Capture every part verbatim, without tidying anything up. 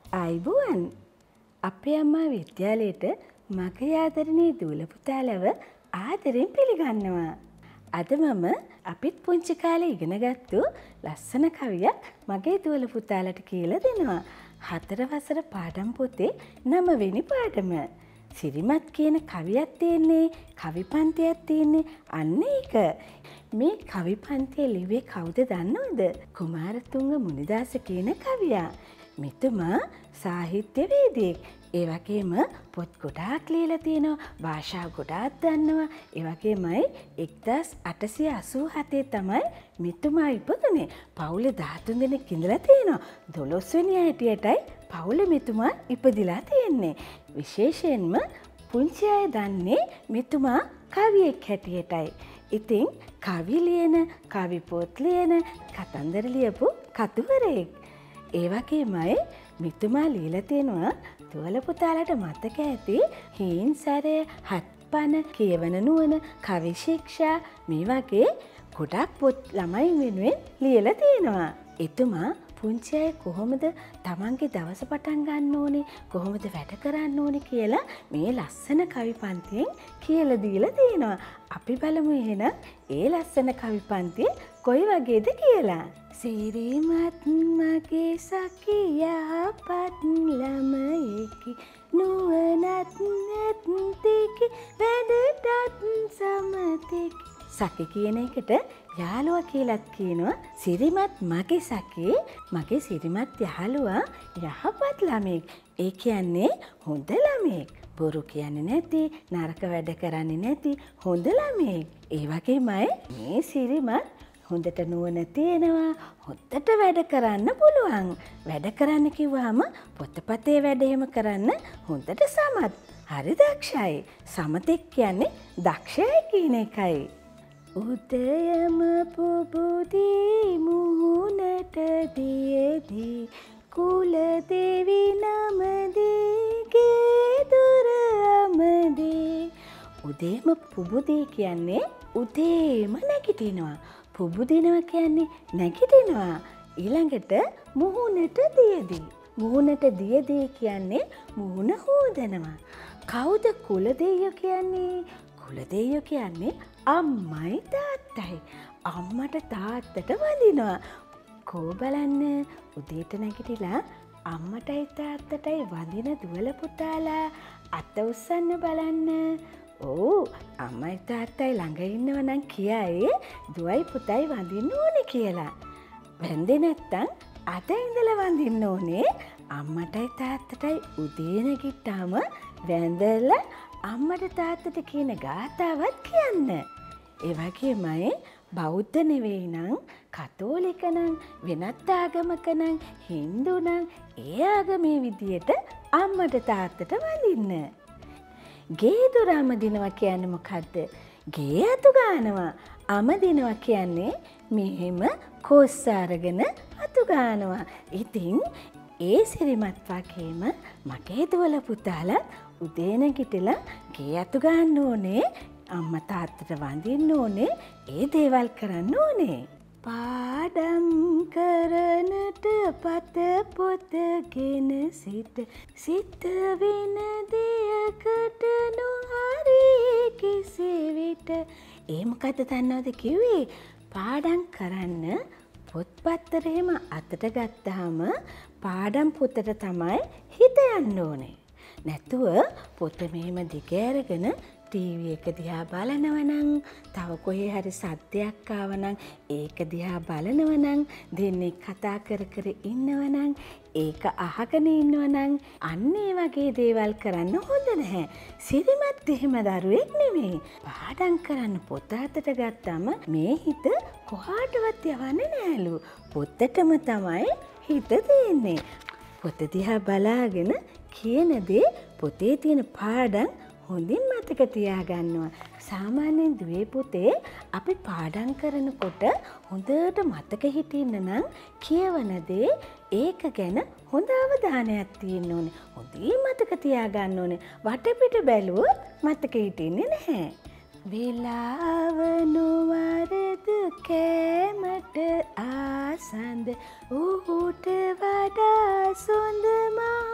ආයිබෝවන් අපේ අම්මා විද්‍යාලයට මගේ ආදරණීය දූල පුතාලව ආදරෙන් පිළිගන්නවා. අද මම අපිත් පුංචි කාලේ ඉගෙනගත්තු ලස්සන කවියක් මගේ දූල පුතාලට කියලා දෙනවා. හතර වසර පාඩම් පොතේ නවවෙනි පාඩම. සිරිමත් කියන කවියක් තියෙන්නේ, කවි පන්තියක් තියෙන්නේ අන්න ඒක. මේ කවි පන්තිය ලිව්වේ කවුද දන්නවද? කුමාරතුංග මුනිදාස කියන කවියා. මෙතුමා සාහිත්‍යවේදියෙක්. ඒ වගේම පොත් ගොඩාක් ලියලා තියෙනවා, භාෂා ගොඩාක් දන්නවා. ඒ වගේමයි එක්දාස් අටසිය අසූ හතේ තමයි මෙතුමා ඉපදුනේ. පවුලේ දහතුන් දෙනෙක් ඉඳලා තියෙනවා. දොළොස් වෙනි හැටියටයි පවුලේ මෙතුමා ඉපදිලා තියෙන්නේ. විශේෂයෙන්ම පුංචි අය දන්නේ මෙතුමා කවියෙක් හැටියටයි. ඉතින් කවි ලියන, කවි පොත් ලියන, කතන්දර ලියපු කතුවරයෙක්. ඒ වගේමයි මෙතුමා ලියලා තියෙනවා දූල පුතාලට මතක ඇති හීන් සැරය, හත්පන, කියවන නුවණ, කවි ශික්ෂා මේ වගේ ගොඩක් පොත් ළමයි වෙනුවෙන් ලියලා තියෙනවා. එතුමා පුංචි අය කොහොමද තමන්ගේ දවස පටන් ගන්න ඕනේ, කොහොමද වැඩ කරන්න ඕනේ කියලා මේ ලස්සන කවි පන්තියෙන් කියලා දීලා තියෙනවා. අපි බලමු එහෙනම් ඒ ලස්සන කවි පන්තිය කොයි වගේද කියලා. සිරිමත් මගේ සකියා පත් ළමයෙකි, නුවණත් නැත්තිකි, වැඩටත් සමතෙකි. සකි කියන එකට යාළුවා කියලාත් කියනවා. සිරිමත් මගේ සකේ, මගේ සිරිමත් යාළුවා යහපත් ළමයෙක්. ඒ කියන්නේ හොඳ ළමයෙක්. බොරු කියන්නේ නැති, නරක වැඩ කරන්නේ නැති හොඳ ළමයෙක්. ඒ වගේමයි මේ සිරිමත් හොඳට නුවණ තියෙනවා, හොඳට වැඩ කරන්න පුළුවන්. වැඩ කරන්න කිව්වහම පොතපතේ වැඩ එහෙම කරන්න හොඳට සමත්. හරි දක්ෂයි. සමතෙක් කියන්නේ දක්ෂයි කියන එකයි. උදයම පුබුදී මුහුණට දියේදී කුල දෙවි නමදී ගේ දොර අමදී. උදේම පුබුදී කියන්නේ උදේම නැගිටිනවා. පුබුදිනවා කියන්නේ නැගිටිනවා. ඊළඟට මුහුණට දියදී. මුහුණට දියදී කියන්නේ මුහුණ හොදනවා. කවුද කුල දෙයියෝ කියන්නේ? කුල දෙයියෝ කියන්නේ අම්මයි තාත්තයි. අම්මට තාත්තට වඳිනවා. කෝ බලන්න උදේට නැගිටලා අම්මටයි තාත්තටයි වඳින දූල පුතාලා අත උස්සන්න බලන්න. ඕ අම්මයි තාත්තයි ළඟ ඉන්නව නම් කියයි දුවයි පුතයි වඳින්න ඕනේ කියලා. වැන්දේ නැත්තම් අත ඉඳලා වඳින්න ඕනේ. අම්මටයි තාත්තටයි උදේ නැගිට්ටාම වැඳලා අම්මට තාත්තට කියන ගාථාවත් කියන්න. ඒ වගේමයි බෞද්ධ නෙවෙයි නම්, කතෝලික නම්, වෙනත් ආගමක නම්, හින්දු නම් ඒ ආගමේ විදියට අම්මට තාත්තට වඳින්න. ගේ දොර අමදිනවා කියන්නේ මොකද්ද? ගේ අතු ගන්නවා. අමදිනවා කියන්නේ මෙහෙම කොස් අරගෙන අතු ගන්නවා. ඉතින් ඒ සිරිමත් වගේම මගේ දූල පුතාලා උදේ නැගිටලා ගේ අතු ගන්න ඕනේ, අම්මා තාත්තට වඳින්න ඕනේ, ඒ දේවල් කරන්න ඕනේ. පාඩම් කරනට පත පොතගෙන සිට සිත වෙන දෙයකට නොහරි කිසි විට. ඒ මොකද දන්නවද කිව්වේ? පාඩම් කරන්න පොත්පත්තට එහෙම අතට ගත්තාම පාඩම් පොතට තමයි හිත යන්න ඕනේ. නැතුව පොත මෙහෙම දිග අරගෙන ටීවී එක දිහා බලනවා නම්, තව කොහේ හරි සද්දයක් ආව නම් ඒක දිහා බලනවා නම්, දෙන්නේ කතා කර කර ඉන්නවා නම්, ඒක අහගෙන ඉන්නවා නම් අන්න ඒ වගේ දේවල් කරන්න හොඳ නැහැ. සිරිමත් එහෙම දරුවෙක් නෙමෙයි. පාඩම් කරන්න පොත අතට ගත්තාම මේ හිත කොහාටවත් යවන්නේ නෑලු. පොතටම තමයි හිත තියෙන්නේ. පොත දිහා බලාගෙන කියන දේ, පොතේ තියෙන පාඩම් හොඳින් මතක තියාගන්නවා. සාමාන්‍යයෙන් දුවේ පුතේ අපි පාඩම් කරනකොට හොඳට මතක හිටින්න නම් කියවන දේ ඒක ගැන හොඳ අවධානයක් තියෙන්න ඕනේ. හොඳින් මතක තියාගන්න ඕනේ. වටපිට බැලුවොත් මතක හිටින්නේ නැහැ. වෙලාව නොවරද කෑමට ආසඳ, ඌට වඩා සොඳ මා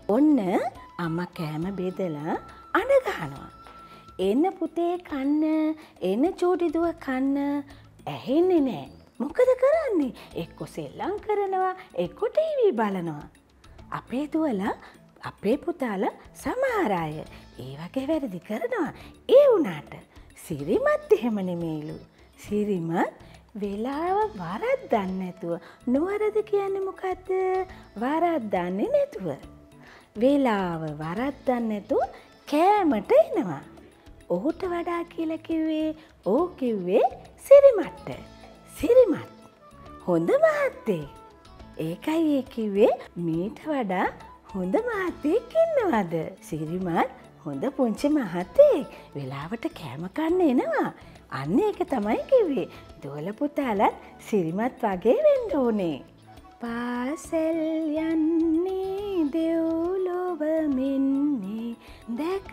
ඔන්න අම්මා කෑම බෙදලා අඬ ගහනවා. එන්න පුතේ කන්න, එන්න චූටි දුව කන්න. ඇහෙන්නේ නැහැ. මොකද කරන්නේ? එක්ක සෙල්ලම් කරනවා, එක්ක ටීවී බලනවා. අපේ දුවලා අපේ පුතාලා සමහර අය ඒ වගේ වැරදි කරනවා. ඒ වුණාට සිරිමත් එහෙම නෙමෙයිලු. සිරිමත් වෙලාව වරද්දන්නේ නැතුව. නොවරද කියන්නේ මොකද්ද? වරද්දන්නේ නැතුව. වෙලාව වරද්දන්නේ නැතුව කෑමට එනවා. ඔහුට වඩා කියලා කිව්වේ ඕ කිව්වේ සිරිමත්ට. සිරිමත් හොඳ මහත්තයෙක්. ඒකයි ඒ කිව්වේ මීට වඩා හොඳ මහත්තයෙක් ඉන්නවද? සිරිමත් හොඳ පුංචි මහත්තයෙක්. වෙලාවට කෑම කන්න එනවා. අන්න ඒක තමයි කිව්වේ. දුවල පුතාලත් සිරිමත් වගේ වෙන්න ඕනේ. පාසල් යන්නේ දෙව්ලොව මෙන්නේ දැක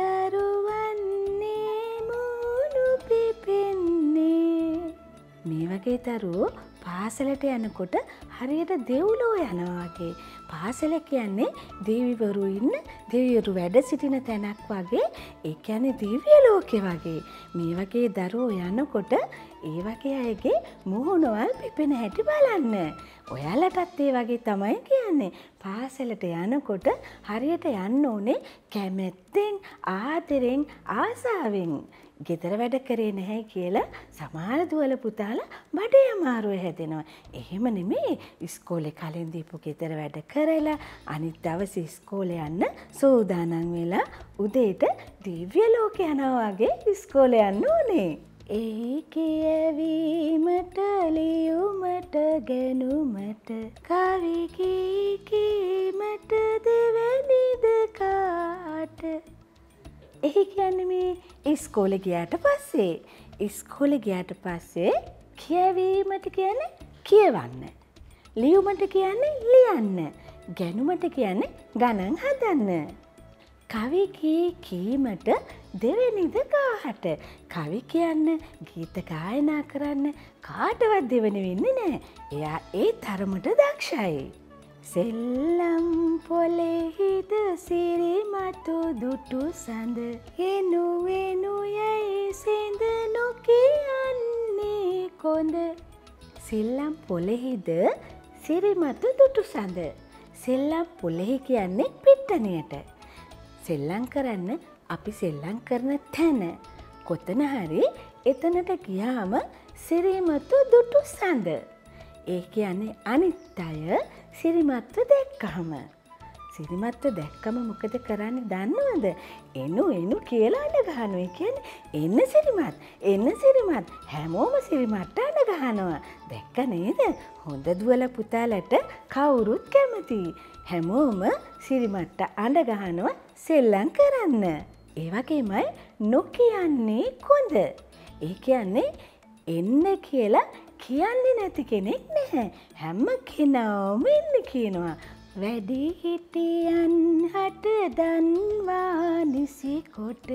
දරුවන්නේ මුණු පිපෙන්නේ. මේ වගේ දරුවෝ පාසලට යනකොට හරියට දෙව්ලොව යනවා වගේ. පාසල කියන්නේ දෙවිවරු ඉන්න, දෙවිවරු වැඩ සිටින තැනක් වගේ. ඒ කියන්නේ දිව්‍ය ලෝකෙ වගේ. මේ වගේ දරුවෝ යනකොට ඒ වගේ අයගේ මුහුණවල් පිපෙන හැටි බලන්න. ඔයාලටත් ඒ වගේ තමයි කියන්නේ. පාසලට යනකොට හරියට යන්න ඕනේ කැමැත්තෙන්, ආදරෙන්, ආසාවෙන්. ගෙදර වැඩ කරේ නැහැ කියලා සමහර දුවල පුතාලා බඩේ අමාරුව හැදෙනවා. එහෙම නෙමෙයි. ඉස්කෝලේ කලින් දීපු ගෙදර වැඩ කරලා අනිත් දවසේ ඉස්කෝලේ යන්න සූදානම් වෙලා උදේට දිව්‍ය ලෝකේ යනවා වගේ ඉස්කෝලේ යන්න ඕනේ. ඒ කියවීමට ලියුමට ගැනුමට කවි කී කීමට දෙවැනිද කාට. එහි කියන්නේ මේ ඉස්කෝලේ ගියාට පස්සේ. ඉස්කෝලේ ගියාට පස්සේ කියවීමට කියන්නේ කියවන්න. ලියුමට කියන්නේ ලියන්න. ගැනුමට කියන්නේ ගණන් හදන්න. කවි කී කීමට දෙවෙනිද කාට. කවි කියන්න, ගීත ගායනා කරන්න කාටවත් දෙවෙනි වෙන්නේ නැහැ. එයා ඒ තරමට දක්ෂයි. සෙල්ලම් පොලෙහිද සිරිමතු දුටු සඳ එනු එනු යයි සෙඳ නොකියන්නේ කොඳ. සෙල්ලම් පොලෙහිද සිරිමතු දුටු සඳ. සෙල්ලම් පොලෙහි කියන්නේ පිට්ටනියට. සෙල්ලම් කරන්න අපි සෙල්ලම් කරන තැන කොතන හරි එතනට ගියාම සිරිමතු දුටු සඳ. ඒ කියන්නේ අනිත් අය සිරිමත්ව දැක්කහම. සිරිමත්ව දැක්කම මොකද කරන්නේ දන්නවද? එනු එනු කියලා අඬ ගහනවා. ඒ කියන්නේ එන්න සිරිමත්, එන්න සිරිමත්. හැමෝම සිරිමත්ට අඬ ගහනවා. දැක්ක නේද? හොඳ දුවල පුතාලට කවුරුත් කැමතියි. හැමෝම සිරිමත්ට අඬ ගහනවා සෙල්ලම් කරන්න. ඒ වගේමයි නොකියන්නේ කොඳ. ඒ කියන්නේ එන්න කියලා කියන්නේ නැති කෙනෙක් නැහැ. හැම කෙනාම එන්න කියනවා. වැඩි හිටියන් හට දන්වා නිසි කොට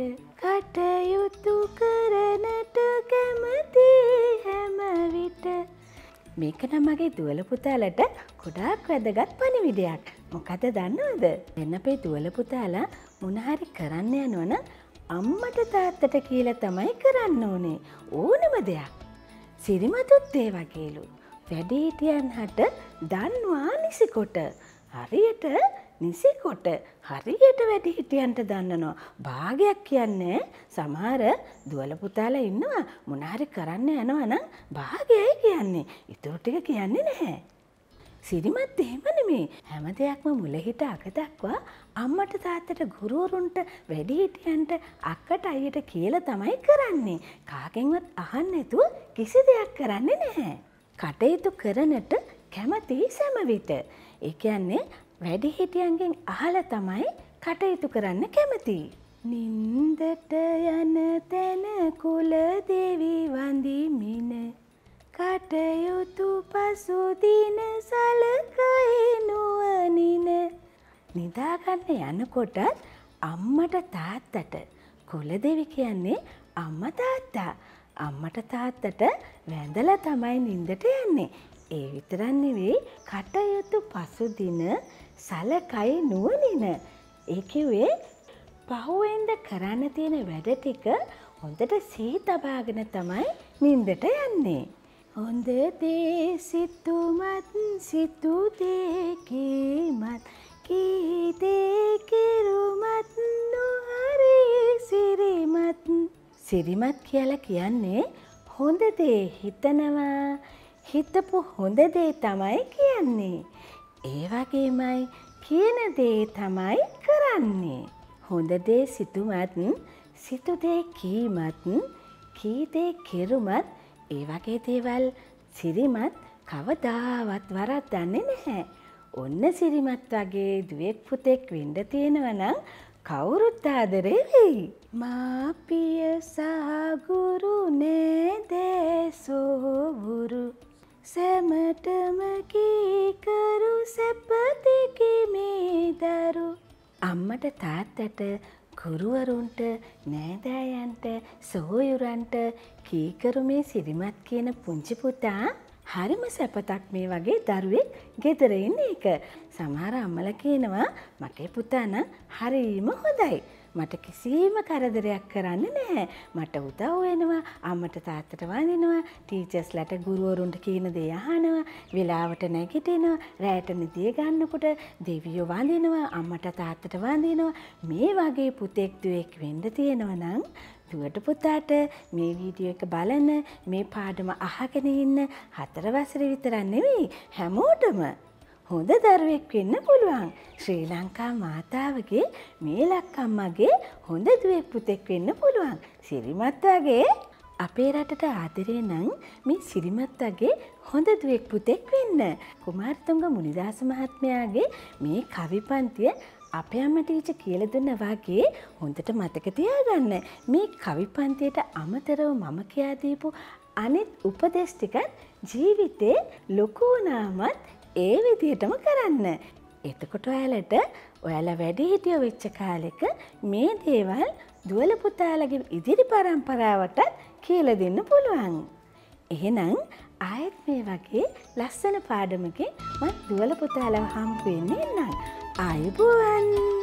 කටයුතු කරනට කැමති හැම විට. මේක නම් මගේ දුවල පුතාලට ගොඩාක් වැදගත් පණිවිඩයක්. මොකද දන්නවද? එන්න අපේ දුවල පුතාලා මොන හරි කරන්න යනවනම් අම්මට තාත්තට කියලා තමයි කරන්න ඕනේ. ඕනම දෙයක්. සිරිමතුත් ඒ වගේලු. වැඩිහිටියන් හට දන්වා නිසිකොට. හරියට නිසිකොට හරියට වැඩිහිටියන්ට දන්නනවා. භාගයක් කියන්නේ සමහර දුවල පුතාලා ඉන්නවා මොන හරි කරන්න යනවා නම් භාගයයි කියන්නේ. ඊටු ටික කියන්නේ නැහැ. සිරිමත් එහෙම නෙමෙයි. හැම දෙයක්ම මුල හිට අග දක්වා අම්මට තාත්තට ගුරුවරුන්ට වැඩිහිටියන්ට අක්කට අයියට කියලා තමයි කරන්නේ. කාගෙන්වත් අහන්න නැතුව කිසි දෙයක් කරන්නේ නැහැ. කටයුතු කරනට කැමති සෑම විට. ඒ කියන්නේ වැඩිහිටියන්ගෙන් අහලා තමයි කටයුතු කරන්න කැමති. නින්දට යන තැන කුල දෙවි වඳිමින කටයුතු පසුදින සලකයි නුවණින. නිදාගන්න යනකොටත් අම්මට තාත්තට කුලදෙවි කියන්නේ අම්මා තාත්තා. අම්මට තාත්තට වැඳලා තමයි නින්දට යන්නේ. ඒ විතරක් නෙවෙයි කටයුතු පසුදින සලකයි නුවණින. ඒ කිව්වේ පහුවෙන්ද කරන්න තියෙන වැඩ ටික හොඳට සිහි තබාගෙන තමයි නින්දට යන්නේ. හොඳ දේ සිතුමත් සිතු දේ කීමත් කී දේ කෙරුමත් නොහරි සිරිමත්. සිරිමත් කියලා කියන්නේ හොඳ දේ හිතනවා, හිතපු හොඳ දේ තමයි කියන්නේ. ඒ වගේමයි කියන දේ තමයි කරන්නේ. හොඳ දේ සිතුමත්, සිතු දේ කීමත්, කී දේ කෙරුමත් ඒ වගේ දේවල් සිරිමත් කවදාවත් වරද්දන්නේ නැහැ. ඔන්න සිරිමත් වගේ දුවෙක් පුතෙක් වෙන්න තියෙනවා නම් කවුරුත් ආදරේ වෙයි. මාපිය සහ ගුරු නෑදෑ සොහොවුරු සැමටම කීකරු සැපතෙකි මේ දරු. අම්මට තාත්තට ගුරුවරුන්ට නෑදෑයන්ට සොහොයුරන්ට කීකරු මේ සිරිමත් කියන පුංචි පුතා හරිම සැපතක් මේ වගේ දරුවෙක් ගෙදර ඉන්න එක. සමහර අම්මලා කියනවා මගේ පුතා නම් හරිම හොඳයි. මට කිසිම කරදරයක් කරන්නේ නැහැ. මට උදව් වෙනවා, අම්මට තාත්තට වඳිනවා, ටීචර්ස්ලාට ගුරුවරුන්ට කියන දේ අහනවා, වෙලාවට නැගිටිනවා, රැට නිදිය ගන්නකොට දෙවියෝ වඳිනවා, අම්මට තාත්තට වඳිනවා. මේ වගේ පුතෙක් දුවෙක් වෙන්න තියෙනවා නම් දුවට පුතාට මේ වීඩියෝ එක බලන, මේ පාඩම අහගෙන ඉන්න හතර වසරේ විතරක් නෙවෙයි හැමෝටම හොඳ දරුවෙක් වෙන්න පුළුවන්. ශ්‍රී ලංකා මාතාවගේ මේ ලක්කම්මගේ හොඳ දුවෙක් පුතෙක් වෙන්න පුළුවන්. සිරිමත් වගේ අපේ රටට ආදරේ නම් මේ සිරිමත් වගේ හොඳ දුවෙක් පුතෙක් වෙන්න. කුමාරතුංග මුනිදාස මහත්මයාගේ මේ කවි පන්තිය අපේ අම්මා ටීචර් කියලා දුන්නා වගේ හොඳට මතක තියාගන්න. මේ කවි පන්තියට අමතරව මම කියා දීපු අනිත් උපදේශ ටිකත් ජීවිතේ ලොකු වුණාමත් ඒ විදිහටම කරන්න. එතකොට ඔයාලට ඔයාලා වැඩිහිටියෝ වෙච්ච කාලෙක මේ දේවල් දුවල පුතාලගේ ඉදිරි පරම්පරාවට කියලා දෙන්න පුළුවන්. එහෙනම් ආයෙත් මේ වගේ ලස්සන පාඩමකින් මම දුවල පුතාලව හම්බ වෙන්න එන්නම්. ආයුබෝවන්.